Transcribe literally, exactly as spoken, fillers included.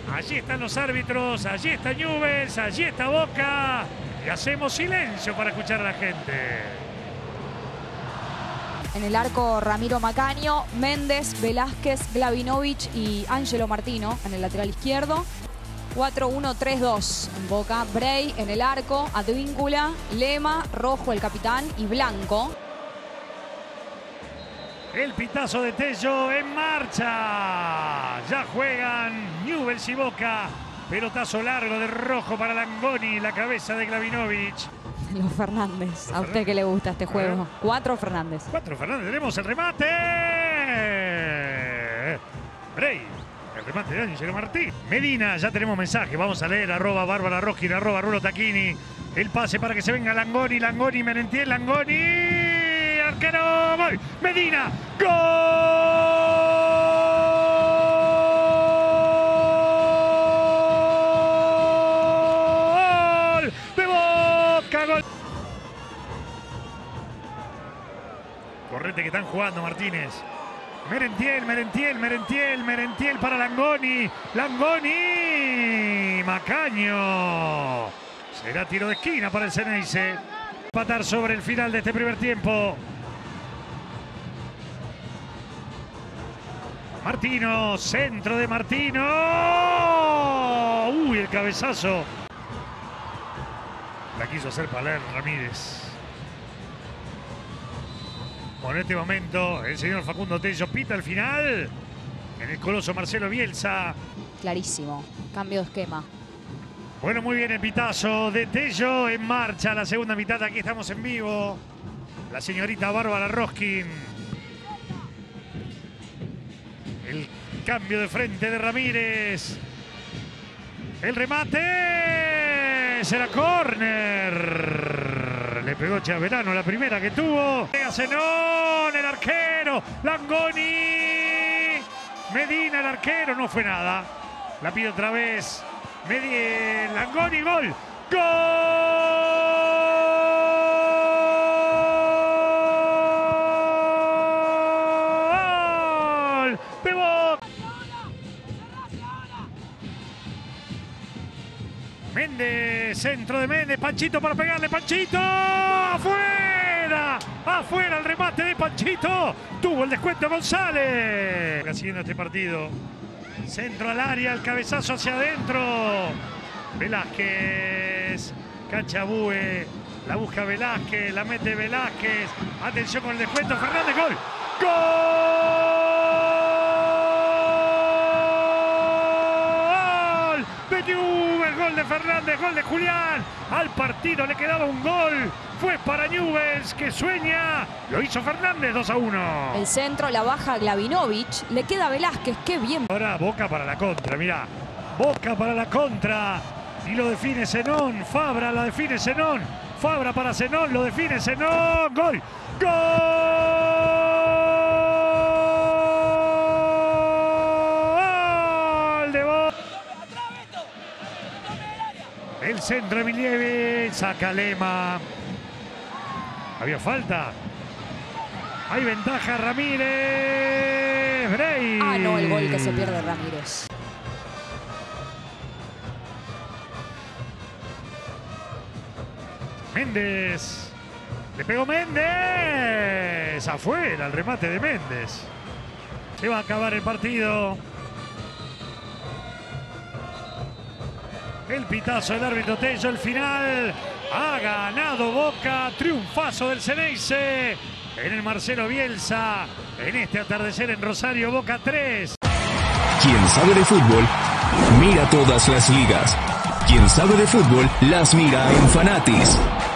Allí están los árbitros, allí está Newell's, allí está Boca. Y hacemos silencio para escuchar a la gente. En el arco, Ramiro Macaño, Méndez, Velázquez, Glavinovich y Ángelo Martino en el lateral izquierdo. cuatro uno tres dos en Boca. Bray en el arco, Advíncula, Lema, Rojo el capitán y Blanco. El pitazo de Tello en marcha. Ya juegan Newell's y Boca. Pelotazo largo de Rojo para Langoni, la cabeza de Glavinovich. Los Fernández. A usted que le gusta este juego. Cuatro Fernández. Cuatro Fernández. Tenemos el remate. Bray. El remate de Ángelo Martín. Medina, ya tenemos mensaje. Vamos a leer. Arroba Bárbara Roskin, arroba Rulo Tacchini. El pase para que se venga Langoni. Langoni, Merentiel, Langoni. Arquero. Gol. Medina. Gol. De Boca. Gol. Correte que están jugando Martínez. Merentiel, Merentiel, Merentiel, Merentiel para Langoni. Langoni. Macaño. Será tiro de esquina para el Ceneice. Empatar sobre el final de este primer tiempo. Martino, centro de Martino. Uy, el cabezazo. La quiso hacer Paler Ramírez. Bueno, en este momento el señor Facundo Tello pita el final. En el coloso Marcelo Bielsa. Clarísimo. Cambio de esquema. Bueno, muy bien el pitazo de Tello. En marcha la segunda mitad. Aquí estamos en vivo. La señorita Bárbara Roskin. El cambio de frente de Ramírez. El remate. Será córner. Le pegó Chaverano la primera que tuvo. Llega Zenón, el arquero. Langoni. Medina, el arquero. No fue nada. La pide otra vez. Medina, Langoni, gol. ¡Gol! De Boca. Méndez, centro de Méndez, Panchito para pegarle, Panchito, afuera, afuera el remate de Panchito, tuvo el descuento González. Siguiendo este partido, centro al área, el cabezazo hacia adentro, Velázquez, Cachabue, la busca Velázquez, la mete Velázquez, atención con el descuento, Fernández, gol, gol de Newell's, gol de Fernández, gol de Julián, al partido le quedaba un gol, fue para Newell's que sueña, lo hizo Fernández, dos a uno. El centro la baja Glavinovich, le queda Velázquez, qué bien. Ahora Boca para la contra, mirá, Boca para la contra y lo define Zenón, Fabra la define Zenón, Fabra para Zenón, lo define Zenón, gol, gol de Boca. El centro de Milievi, saca Lema. Había falta. Hay ventaja Ramírez. Bray. Ah, no, el gol que se pierde Ramírez. Méndez. Le pegó Méndez. Afuera el remate de Méndez. Se va a acabar el partido. El pitazo del árbitro Tello, el final. Ha ganado Boca. Triunfazo del Ceneice. En el Marcelo Bielsa. En este atardecer en Rosario, Boca tres. Quien sabe de fútbol, mira todas las ligas. Quien sabe de fútbol, las mira en Fanatis.